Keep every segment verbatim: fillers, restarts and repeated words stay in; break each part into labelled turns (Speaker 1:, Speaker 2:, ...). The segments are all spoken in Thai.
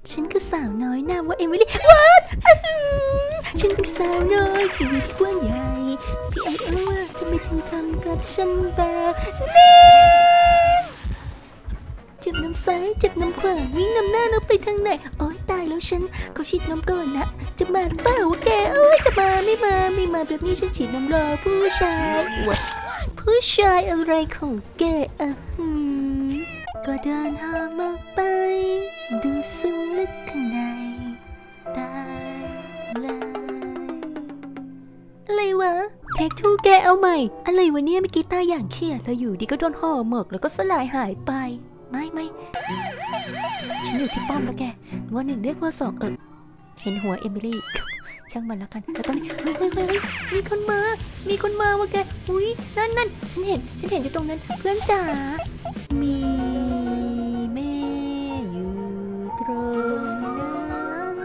Speaker 1: ฉันคือสาวน้อยนามว่าเอมิลี่วัดฉันเป็นสาวน้อยที่อยู่ที่กว้างใหญ่พี่ไอ้เอ้ว่าจะไม่ถึงทำกับฉันแบบนี้เจ็บน้ำซ้ายเจ็บน้ำขวาวิ่งนำหน้าน้องไปทางไหนโอ๊ยตายแล้วฉันเขาฉีดน้ำก่อนนะจะมาหรือเปล่าวะแกโอ๊ยจะมาไม่มาไม่มาแบบนี้ฉันฉีดน้ำรอผู้ชายวะผู้ชายอะไรของแกอ่ะหืมก็เดินหามาไปดูซึ้งลึกข้างในตายเลยอะไรวะเทคทูแกเอาใหม่อะไรวะเนี่ยเมื่อกี้ตาอย่างเครียดแล้วอยู่ดีก็โดนห่อหมกแล้วก็สลายหายไปไม่ไม่ฉันอยู่ที่ป้อมแล้วแกว่าหนึ่งเรียกว่าสองเออเห็นหัวเอมิลี่ช่างมันแล้วกันแล้วตอนนี้เฮ้ยเฮ้ยเฮ้ยมีคนมามีคนมาวะแกอุ้ยนั่นนั่นฉันเห็นฉันเห็นอยู่ตรงนั้นเพื่อนจ๋ามีแม่อยู่ตรงนั้น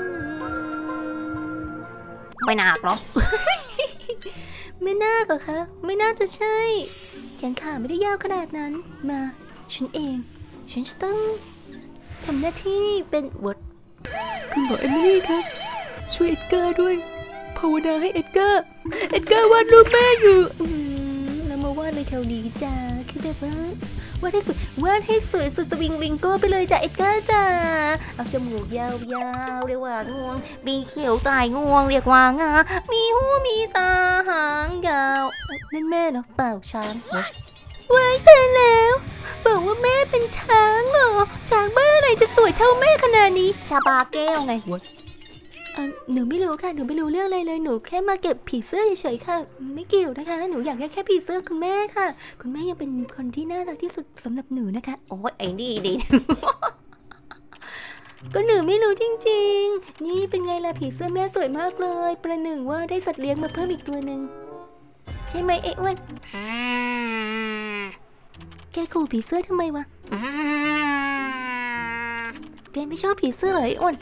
Speaker 1: ไม่น่าหรอ ไม่น่าหรอคะไม่น่าจะใช่แขนขาไม่ได้ยาวขนาดนั้นมาฉันเองฉันจะต้องทำหน้าที่เป็นวอดคุณบอกเอมิลี่ครับช่วยเอ็ดการ์ด้วยภาวนาให้เอ็ดการ์เอ็ดการ์วาดรูปแม่อยู่แล้วมาวาดในแถวนี้จ้าคือแบบว่าวาดให้สวยวาดให้สวยสุดสวิงลิงโก้ไปเลยจ้าเอ็ดการ์จ้าเอาจมูกยาวๆเรียกว่างวงมีเขียวตายงวงเรียกว่างามีหูมีตาหางยาวนั่นแม่เหรอเปล่าช้างไว้แต่แล้วบอกว่าแม่เป็นช้างเหรอช้างบ้าอะไรจะสวยเท่าแม่ขนาดนี้ชาบาแก้วไงหนูไม่รู้ค่ะหนูไม่รู้เรื่องอะไรเลยหนูแค่มาเก็บผีเสื้อเฉยๆค่ะไม่เกี่ยวนะคะหนูอยากได้แค่ผีเสื้อคุณแม่ค่ะคุณแม่ยังเป็นคนที่น่ารักที่สุดสำหรับหนูนะคะโอ้ยไอ้นี่ดิ ก็หนูไม่รู้จริงๆนี่เป็นไงล่ะผีเสื้อแม่สวยมากเลยประหนึ่งว่าได้สัตว์เลี้ยงมาเพิ่มอีกตัวหนึ่งใช่ไหมเอ๊ะวันแกขู่ผีเสื้อทำไมวะแกไม่ชอบผีเสื้อเหรอไอ้อ้น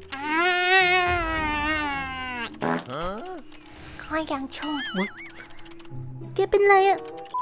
Speaker 1: คอยยังชอบแกเป็นไรอะ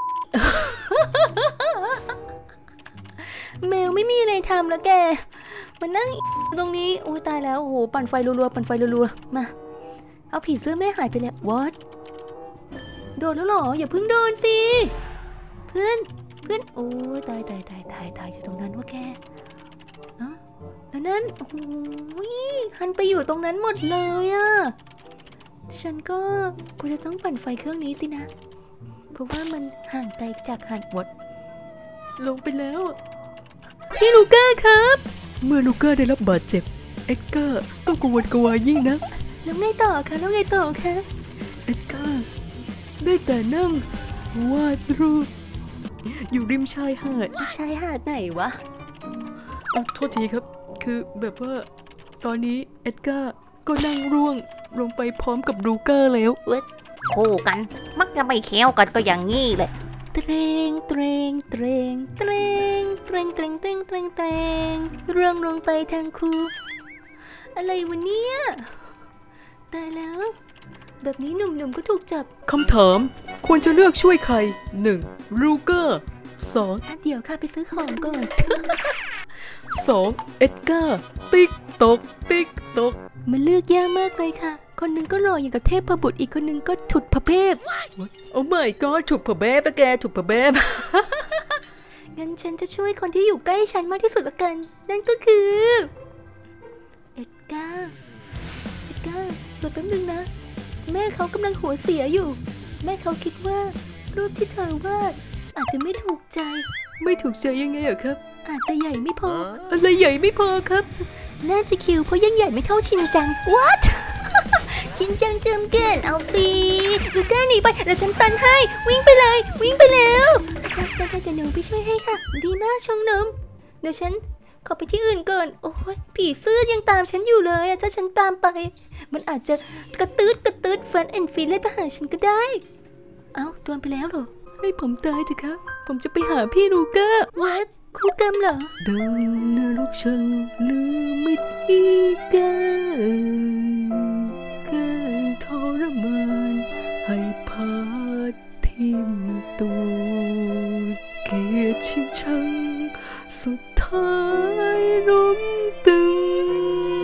Speaker 1: แมวไม่มีอะไรทำแล้วแกมานั่งตรงนี้โอ้ตายแล้วโอ้โหปั่นไฟรัวๆปั่นไฟรัวๆมาเอาผีเสื้อแม่หายไปแล้ว what โดนแล้วหรออย่าเพิ่งโดนสิเพื่อนเพื่อนโอ้ยตายตายตายตายตายอยู่ตรงนั้นวะแกอ๋อแล้วนั่นโอ้ยหันไปอยู่ตรงนั้นหมดเลยอะฉันก็กูจะต้องปั่นไฟเครื่องนี้สินะเพราะว่ามันห่างไกลจากหาดวดลงไปแล้วพี่ลูก้าครับเมื่อลูก้าได้รับบาดเจ็บเอ็ดการ์ต้องกวนกวายยิ่งนะแล้วไงต่อคะแล้วไงต่อคะเอ็ดการ์ได้แต่นั่งวาดรูปอยู่ริมชายหาดชายหาดไหนวะโทษทีครับคือแบบว่าตอนนี้เอ็ดการ์ก็นั่งร่วงลงไปพร้อมกับลูก้าแล้วเว้ยคู่กันมักจะไม่แค้วกันก็อย่างงี้เลยเตรงเตรงเตรงเตรงเตรงเตรงเตรงเตรงเตรงร่วงลงไปทางคู่อะไรวะเนี่ยตายแล้วแบบนี้หนุ่มๆก็ถูกจับคำถามควรจะเลือกช่วยใครหนึ่งลูก้าสองเดี๋ยวค่ะไปซื้อของก่อน สองเอ็ดการ์ติ๊กตกติ๊กตกมันเลือกยากมากเลยค่ะคนหนึ่งก็รออย่างกับเทพบุตรอีกคนหนึ่งก็ถุดพระเภทโอ้ไม่ก็ถุดพระเภทไปแกถุดพระเภท งั้นฉันจะช่วยคนที่อยู่ใกล้ฉันมากที่สุดละกันนั่นก็คือเอ็ดการ์เอ็ดการ์รอแป๊บนึงนะแม่เขากำลังหัวเสียอยู่แม่เขาคิดว่ารูปที่เธอวาดอาจจะไม่ถูกใจไม่ถูกใจยังไงเหรอครับอาจจะใหญ่ไม่พออะไรใหญ่ไม่พอครับน่าจะคิวเพราะยังใหญ่ไม่เท่าชินจัง what ชินจังเจิมเกินเอาสิลูก้าหนีไปเดี๋ยวฉันตันให้วิ่งไปเลยวิ่งไปแล้วได้ได้เดี๋ยวหนูไปช่วยให้ค่ะดีมากชงนมเดี๋ยวฉันขอไปที่อื่นก่อนโอ้ยผีเสื้อยังตามฉันอยู่เลยถ้าฉันตามไปมันอาจจะกระตืดกระตืดฟันแอนฟีเล่นไปหาฉันก็ได้เอ้าโดนไปแล้วเหรอให้ผมตายเถอะครับผมจะไปหาพี่ลูก้าวัดคู่กรรมเหรอดังนรกช่างลืมมิดอีกาการทรมานให้พาดทิ่มตัวเกลียดชิงชังสุดท้ายล้มตึง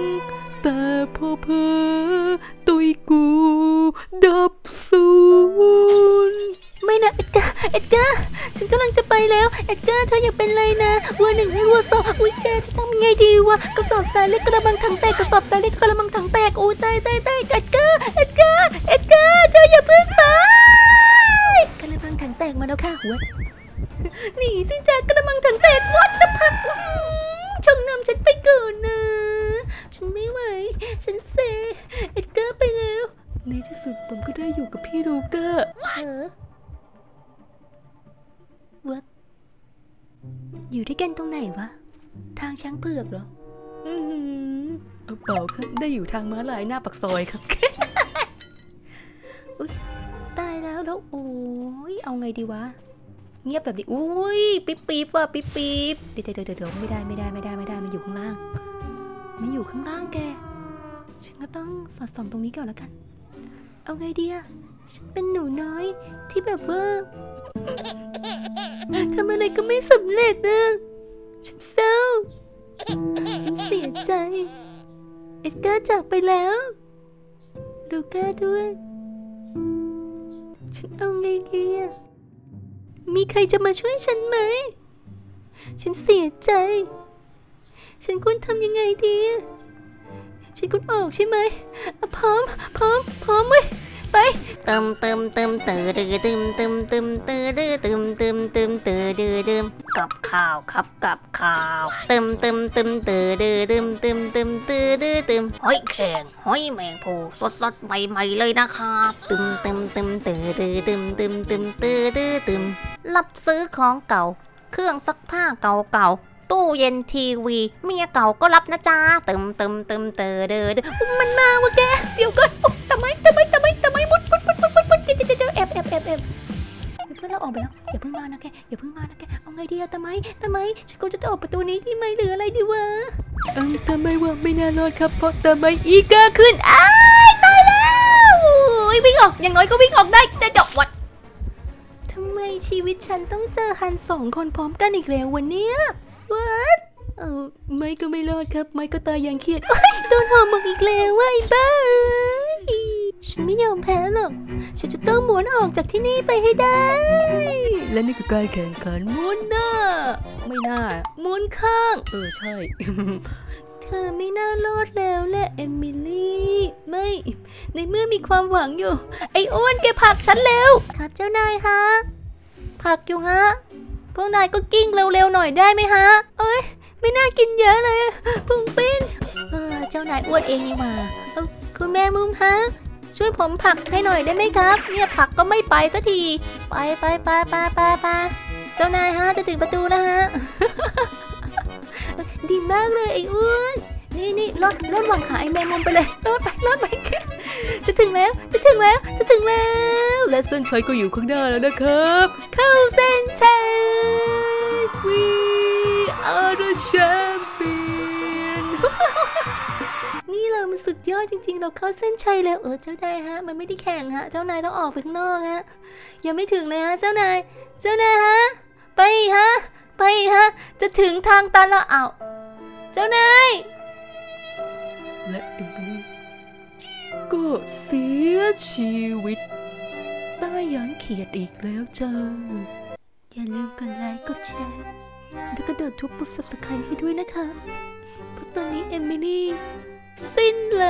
Speaker 1: พอเพอตุยกูดับศูนย์ไม่นะเอ็ดการ์เอ็ดการ์ฉันกำลังจะไปแล้วเอ็ดการ์เธออย่าเป็นไรนะวัวหนึ่งให้วัวสองอุ้ยแกจะทำยังไงดีวะกระสอบทรายเล็กกระมังถังแตกกระสอบทรายเล็กกระมังถังแตกโอ้ตายตายตายเอ็ดการ์เอ็ดการ์เอ็ดการ์เธออย่าเพิ่งไปกระมังถังแตกมาแล้วค่ะหัวหนีสิจ้ากระมังถังแตกวัดตะพักชงนำฉันไปก่อนนะฉันไม่ไหวฉันเซเอ็ดการ์ไปแล้วในที่สุดผมก็ได้อยู่กับพี่ลูก้าเออวัดอยู่ด้วยกันตรงไหนวะทางช้างเผือกเหรออืมเอาเปล่าครับได้อยู่ทางม้าลายหน้าปากซอยครับ อุ๊ยตายแล้วแล้วโอ้ยเอาไงดีวะเงียบแบบนี้อุ้ยปิ๊บปิ๊บว่ะปิ๊บปิ๊บเดี๋ยวเดี๋ยวเดี๋ยวไม่ได้ไม่ได้ไม่ได้ไม่ได้มันอยู่ข้างล่างมันอยู่ข้างล่างแกฉันก็ต้องสอดส่องตรงนี้ก่อนแล้วกันเอาไงดีอะฉันเป็นหนูน้อยที่แบบว่าทำอะไรก็ไม่สำเร็จนะฉันเศร้าฉันเสียใจเอ็ดการ์จากไปแล้วลูก้าด้วยฉันเอาไงดีอะมีใครจะมาช่วยฉันไหมฉันเสียใจฉันควรทำยังไงดีฉันควรออกใช่ไหมพร้อมพร้อมพร้อมไหมไปเติมเติมเติมเติมเติมเติมเติมเติมเติมเติมเติมเติมเติมเติมเติมกับข้าวครับกับข้าวเติมเติมเติมเติมเติมเติมเติมเติมเติมเติมหอยแข็งหอยแมงภูสดสดใหม่ใหม่เลยนะครับเติมเติมเติมเติมเติมเติมเติมเติมเติมเติมรับซื้อของเก่าเครื่องซักผ้าเก่าเก่าตู้เย็นทีวีเมียเก่าก็รับนะจ๊ะเติมเติมเติมเติมเติมมันมาวะแกเดี๋ยวก่อนทำไมทำไมทำไมทำไมมุดมุดมุดมุดมุดมุดเดี๋ยวเดี๋ยวเดี๋ยวแอบแอบแอบแอบเพื่อนเราออกไปแล้วอย่าเพิ่งมานะแกอย่าเพิ่งมานะแกเอาไงดีอะทำไมทำไมฉันก็จะออกประตูนี้ที่ไม่เหลืออะไรดีวะเออทำไมวะไม่น่ารอดครับเพราะทำไมอีกาขึ้นอ้ายตายแล้ววิ่งออกอย่างน้อยก็วิ่งออกได้แต่จบวัดทำไมชีวิตฉันต้องเจอฮันสองคนพร้อมกันอีกแล้ววันนี้วัดเออไม่ก็ไม่รอดครับไม่ก็ตายอย่างเครียดโดนห่อหมกอีกแล้วไอ้บ้าฉันไม่ยอมแพ้หรอกฉันจะต้องม้วนออกจากที่นี่ไปให้ได้และนี่คือการแข่งขันม้วนหน้าไม่น่าม้วนข้างเออใช่ เธอไม่น่ารอดแล้วแหละเอมิลี่ไม่ในเมื่อมีความหวังอยู่ไอ้อ้วนแกผลักฉันเร็วครับเจ้านายฮะผลักอยู่ฮะพวกนายก็กิ้งเร็วๆหน่อยได้ไหมฮะเอ้ยไม่น่ากินเยอะเลยปุ้งปิ้นเออเจ้านายอ้วนเองนี่มาเออคุณแม่มุมฮะช่วยผมผลักให้หน่อยได้ไหมครับเนี่ยผลักก็ไม่ไปสักทีไปไปไปไปไปไปเจ้านายฮะจะถึงประตูแล้วฮะ ดีมากเลยไอ้อ้วนนี่นี่ลอดลอดหวังขาไอ้แมงมุมไปเลยลอดไปลอดไปจะถึงแล้วจะถึงแล้วจะถึงแล้วและเส้นชัยก็อยู่ข้างหน้าแล้วนะครับเข้าเส้นชัย We are the champion นี่เรามันสุดยอดจริงๆเราเข้าเส้นชัยแล้วเออเจ้านายฮะมันไม่ได้แข่งฮะเจ้านายต้องออกไปข้างนอกฮะยังไม่ถึงเลยฮะเจ้านายเจ้านายฮะไปฮะไปฮะจะถึงทางตันแล้วเอาเจ้านายและเอมิลี่ก็เสียชีวิตใต้ยานเขียดอีกแล้วจ้าอย่าลืมกดไลค์กดแชร์แล้วก็เดินทุบปุ๊บซับสไครต์ให้ด้วยนะคะเพราะตอนนี้เอมิลี่สิ้นแล้